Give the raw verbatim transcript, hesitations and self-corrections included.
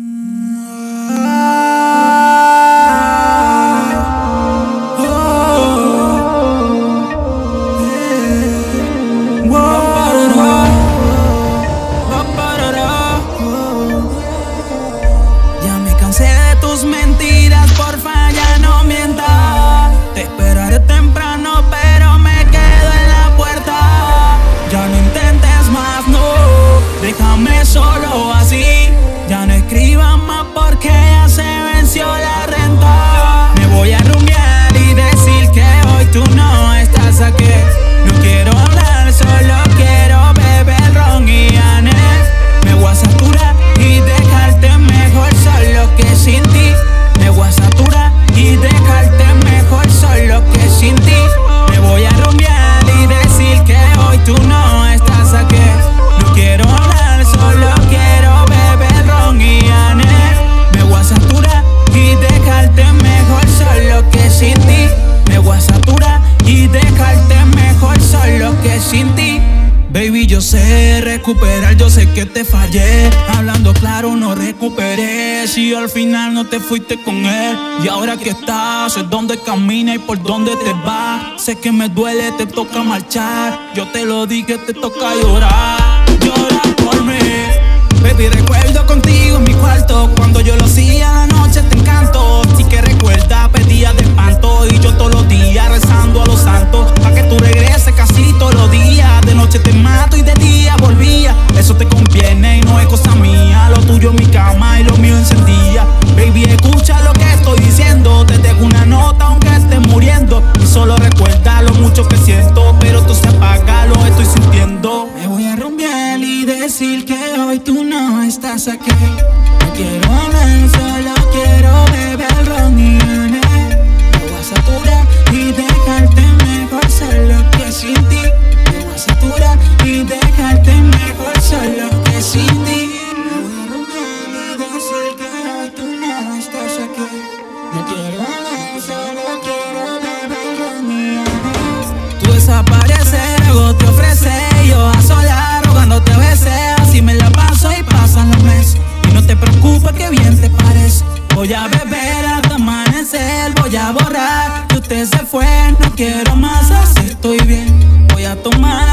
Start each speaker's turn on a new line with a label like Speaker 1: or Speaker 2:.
Speaker 1: Ya me cansé de tus mentiras, porfa ya no mientas. Te esperaré temprano pero me quedo en la puerta. Ya no intentes más, no, déjame solo así. Ya no escribas más porque ya se venció la renta. Me voy a rumbear y decir que hoy tú no estás aquí. No quiero hablar, solo quiero beber ron y anés. Me voy a saturar y dejarte mejor solo que sin ti. Me voy a saturar y dejarte mejor solo que sin ti. Me voy a rumbear y decir que hoy tú no estás aquí. No quiero hablar, solo quiero beber ron y anés. Me voy a saturar y dejarte mejor solo que sin ti. Me voy a saturar y dejarte mejor solo que sin ti. Baby, yo sé recuperar, yo sé que te fallé. Hablando claro, no recuperé. Si al final no te fuiste con él. Y ahora que estás, es donde camina y por dónde te vas. Sé que me duele, te toca marchar. Yo te lo dije, te toca llorar. Llora por mí. Baby, recuerdo contigo en mi cuarto. Cuando yo lo hacía la noche te encanto. Sí que recuerda, pedía de espanto. Y yo todos los días rezando a los santos pa' que tú regreses casi todos los días. De noche te mato y de día volvía. Eso te conviene y no es cosa mía. Lo tuyo en mi cama y lo mío encendía. Baby, escucha lo que estoy diciendo. Te dejo una nota aunque estés muriendo. Y solo recuerda lo mucho que siento. Pero tú se apaga, lo estoy sintiendo. Me voy a rumbear y decir que hoy tú no estás aquí. No quiero hablar, solo quiero beber ron y anés. Me voy a saturar y dejarte mejor solo que sin ti. Me voy a saturar y dejarte mejor solo que sin ti. Me voy a rumbear y decir que hoy tú no estás aquí. No quiero hablar, solo quiero beber ron y anés. Tú desapareces, luego te ofreces. Yo a solas rogándote a veces. Así me la paso y pasan los meses. Y no te preocupes que bien te parece. Voy a beber hasta amanecer. Voy a borrar que usted se fue. No quiero más, así estoy bien. Voy a tomar